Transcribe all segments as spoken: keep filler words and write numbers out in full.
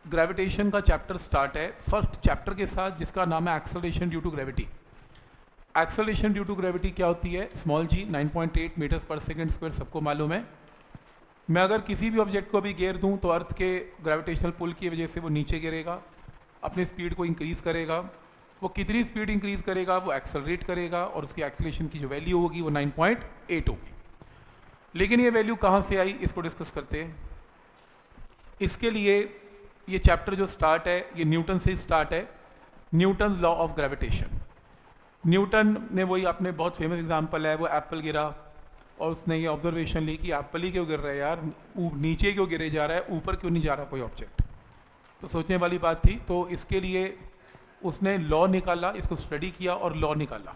Gravitation का chapter start है first chapter के साथ जिसका नाम है acceleration due to gravity. Acceleration due to gravity क्या होती है? Small g nine point eight metres per second square सबको मालूम है। मैं अगर किसी भी ऑब्जेक्ट को भी गियर दूं तो अर्थ के ग्रेविटेशनल पुल की वजह से वो नीचे गिरेगा, अपनी स्पीड को इंक्रीज़ करेगा। वो कितनी स्पीड इंक्रीज़ करेगा? वो एक्सेलरेट करेगा और उसकी एक्सेलरेशन की जो वैल्यू होगी वो नाइन पॉइंट एट होगी। लेकिन ये वैल्यू कहाँ से आई, इसको डिस्कस करते हैं। इसके लिए ये चैप्टर जो स्टार्ट है ये न्यूटन से स्टार्ट है, Newton law of gravitation. Newton ने वही, आपने बहुत फेमस एग्जांपल है, वो एप्पल गिरा और उसने ये ऑब्जर्वेशन ली कि एप्पल ही क्यों गिर रहा है यार, नीचे क्यों गिरे जा रहा है, ऊपर क्यों नहीं जा रहा कोई ऑब्जेक्ट। तो सोचने वाली बात थी। तो इसके लिए उसने लॉ निकाला, इसको स्टडी किया और लॉ निकाला।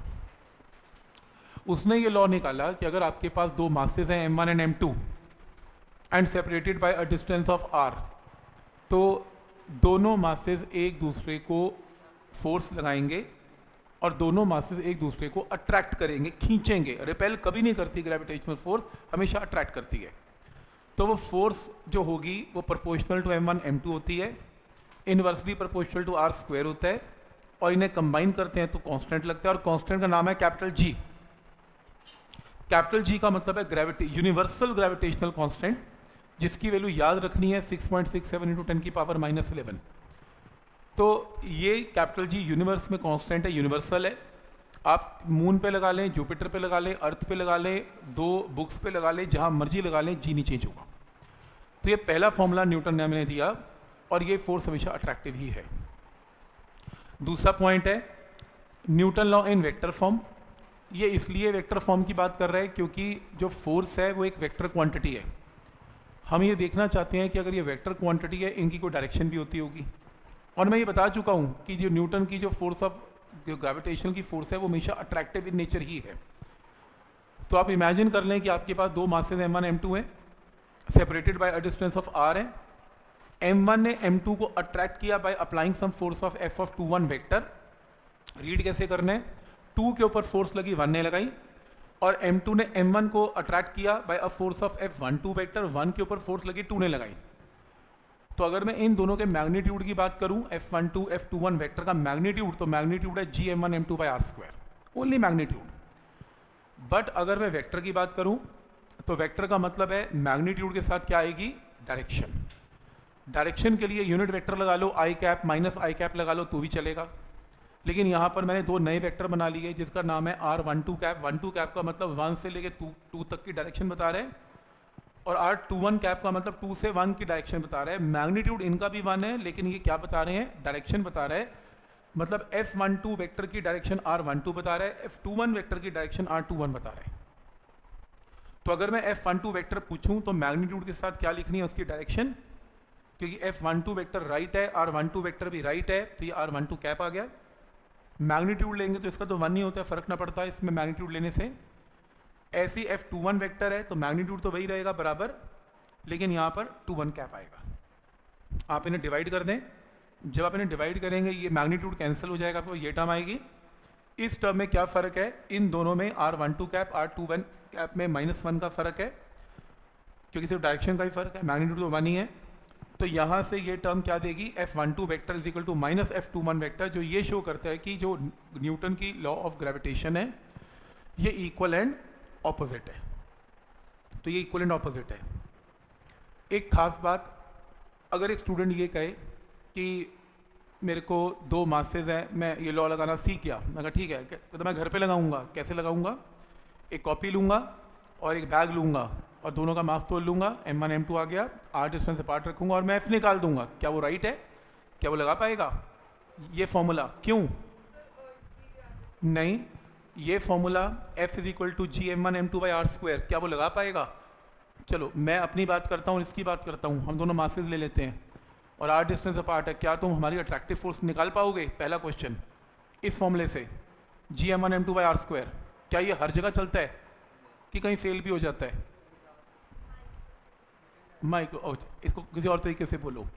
उसने ये लॉ निकाला कि अगर आपके पास दो मासेस हैं m one and m two and separated by a distance of r, तो दोनों मासेस एक दूसरे को फोर्स लगाएंगे और दोनों मासेस एक दूसरे को अट्रैक्ट करेंगे, खींचेंगे। रिपेल कभी नहीं करती ग्रेविटेशनल फोर्स, हमेशा अट्रैक्ट करती है। तो वो फोर्स जो होगी वो proportional to m one m two होती है, inversely proportional to r square होता है, और इन्हें कंबाइन करते हैं तो कांस्टेंट लगता है, और कांस्टेंट का नाम है कैपिटल जी। कैपिटल जी का मतलब है ग्रेविटी, यूनिवर्सल ग्रेविटेशनल कांस्टेंट, जिसकी वैल्यू याद रखनी है six point six seven into ten की पावर माइनस इलेवन। तो ये कैपिटल जी यूनिवर्स में कांस्टेंट है, यूनिवर्सल है। आप मून पे लगा लें, जुपिटर पे लगा लें, अर्थ पे लगा लें, दो बुक्स पे लगा लें, जहाँ मर्जी लगा लें, जी नहीं चेंज होगा। तो ये पहला फॉर्मूला न्यूटन ने हमें दिया, और ये फोर्स हमेशा अट्रैक्टिव ही है। दूसरा पॉइंट है Newton law in vector form. ये इसलिए वेक्टर फॉर्म की बात कर रहे हैं क्योंकि जो फोर्स है वो एक वेक्टर क्वांटिटी है। हम ये देखना चाहते हैं कि अगर ये वेक्टर क्वांटिटी है, इनकी कोई डायरेक्शन भी होती होगी। और मैं ये बता चुका हूँ कि जो न्यूटन की जो फोर्स ऑफ जो ग्रेविटेशन की फोर्स है वो हमेशा अट्रैक्टिव इन नेचर ही है। तो आप इमेजिन कर लें कि आपके पास दो masses m one m two हैं, separated by a distance of r है। एम वन ने एम टू को अट्रैक्ट किया by applying some force of F of two one vector. Read कैसे करना है? टू के ऊपर फोर्स लगी, वन ने लगाई, और एम टू ने एम वन को अट्रैक्ट किया by a force of F one two vector, one के ऊपर फोर्स लगी, टू ने लगाई। तो अगर मैं इन दोनों के मैग्नीट्यूड की बात करूं, F one two F two one vector का मैग्नीट्यूड, तो मैग्नीट्यूड है G m one m two by r square, only magnitude. But अगर मैं वेक्टर की बात करूं तो वेक्टर का मतलब है मैग्नीट्यूड के साथ क्या आएगी? डायरेक्शन। डायरेक्शन के लिए यूनिट वेक्टर लगा लो, i cap minus i cap लगा लो तो भी चलेगा। लेकिन यहाँ पर मैंने दो नए वेक्टर बना लिए जिसका नाम है r one two cap. One two cap का मतलब वन से लेके टू टू तक की डायरेक्शन बता रहे हैं, और आर टू वन कैप का मतलब टू से वन की डायरेक्शन बता रहे हैं। मैग्नीट्यूड इनका भी वन है, लेकिन ये क्या बता रहे हैं? डायरेक्शन बता रहे हैं। मतलब एफ वन टू वेक्टर की डायरेक्शन आर वन टू बता रहा है, एफ टू वन वेक्टर की डायरेक्शन आर टू वन बता रहे हैं। तो अगर मैं एफ वन टू वेक्टर पूछूं तो मैग्नीट्यूड के साथ क्या लिखनी है? उसकी डायरेक्शन, क्योंकि F one two vector right है, आर वन टू वेक्टर भी राइट है, तो ये आर वन टू कैप आ गया। मैग्नीट्यूड लेंगे तो इसका तो वन ही होता है, फर्क ना पड़ता है इसमें मैग्नीट्यूड लेने से। ऐसी एफ टू वन वेक्टर है तो मैग्नीट्यूड तो वही रहेगा बराबर, लेकिन यहाँ पर टू वन कैप आएगा। आप इन्हें डिवाइड कर दें, जब आप इन्हें डिवाइड करेंगे ये मैग्नीट्यूड कैंसिल हो जाएगा, आपको ये टर्म आएगी। इस टर्म में क्या फ़र्क है? इन दोनों में r one two cap r two one cap में माइनस वन का फ़र्क है, क्योंकि सिर्फ डायरेक्शन का ही फ़र्क है, मैग्नीट्यूड तो वन ही है। तो यहाँ से ये टर्म क्या देगी? F one two vector is equal to minus F two one vector, जो ये शो करता है कि जो न्यूटन की लॉ ऑफ ग्रेविटेशन है ये इक्वल एंड ऑपोजिट है। तो ये इक्वल एंड ऑपोजिट है। एक खास बात, अगर एक स्टूडेंट ये कहे कि मेरे को दो मासेस हैं, मैं ये लॉ लगाना सीख गया, मैं कहा ठीक है, तो मैं घर पे लगाऊंगा। कैसे लगाऊंगा? एक कॉपी लूँगा और एक बैग लूँगा और दोनों का मास तोल लूँगा, एम वन एम टू आ गया, आर डिस्टेंस अपार्ट रखूँगा और मैं एफ निकाल दूंगा। क्या वो राइट है? क्या वो लगा पाएगा ये फॉर्मूला? क्यों नहीं? ये formula f is equal to G m one m two by r square, क्या वो लगा पाएगा? चलो मैं अपनी बात करता हूँ, इसकी बात करता हूँ। हम दोनों मासेस ले लेते हैं और आर डिस्टेंस अपार्ट है, क्या तुम हमारी अट्रैक्टिव फोर्स निकाल पाओगे? पहला क्वेश्चन इस फॉर्मूले से, G m one m two by r square. क्या ये हर जगह चलता है कि कहीं फेल भी हो जाता है? माइक इसको किसी और तरीके से बोलो।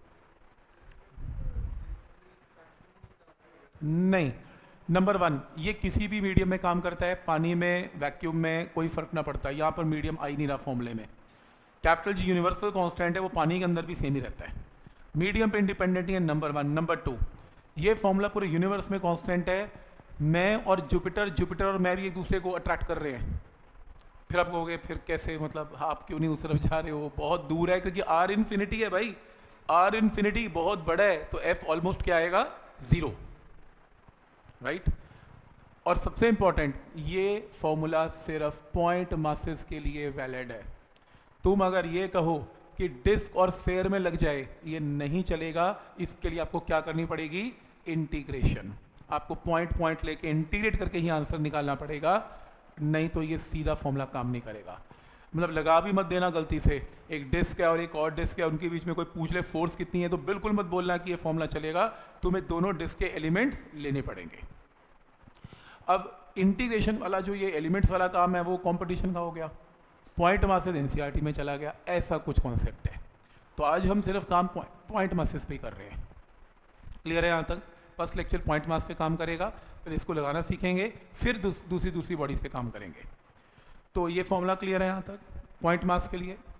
नहीं, नंबर वन, ये किसी भी मीडियम में काम करता है, पानी में, वैक्यूम में, कोई फर्क ना पड़ता। यहाँ पर मीडियम आ ही नहीं रहा फॉर्मूले में। कैपिटल जी यूनिवर्सल कांस्टेंट है, वो पानी के अंदर भी सेम ही रहता है। मीडियम पे इंडिपेंडेंट है नंबर वन। नंबर टू, ये फॉर्मूला पूरे यूनिवर्स में कांस्टेंट है। मैं और जुपिटर जुपिटर और मैं भी एक दूसरे को अट्रैक्ट कर रहे हैं। फिर आप कहोगे फिर कैसे, मतलब आप क्यों नहीं उस तरफ जा रहे हो, बहुत दूर है, क्योंकि आर इन्फिनिटी है भाई, आर इन्फिनिटी बहुत बड़ा है, तो एफ ऑलमोस्ट क्या आएगा, जीरो, राइट। और सबसे इंपॉर्टेंट, ये फॉर्मूला सिर्फ पॉइंट मासेस के लिए वैलिड है। तुम अगर ये कहो कि डिस्क और स्फेयर में लग जाए, ये नहीं चलेगा। इसके लिए आपको क्या करनी पड़ेगी, इंटीग्रेशन। आपको पॉइंट पॉइंट लेके इंटीग्रेट करके ही आंसर निकालना पड़ेगा, नहीं तो ये सीधा फॉर्मूला काम नहीं करेगा। मतलब लगा भी मत देना गलती से, एक डिस्क है और एक और डिस्क है, उनके बीच में कोई पूछ ले फोर्स कितनी है, तो बिल्कुल मत बोलना कि ये फॉर्मूला चलेगा। तुम्हें दोनों डिस्क के एलिमेंट्स लेने पड़ेंगे। अब इंटीग्रेशन वाला जो ये एलिमेंट्स वाला काम है वो कंपटीशन का हो गया, पॉइंट मासेस एनसीईआरटी में चला गया, ऐसा कुछ कॉन्सेप्ट है। तो आज हम सिर्फ काम पॉइंट मासेस पे कर रहे हैं। क्लियर है यहाँ तक? फर्स्ट लेक्चर पॉइंट मास पे काम करेगा, फिर इसको लगाना सीखेंगे, फिर दूसरी दूसरी बॉडीज पे काम करेंगे। तो ये फॉर्मूला क्लियर है यहाँ तक पॉइंट मास के लिए?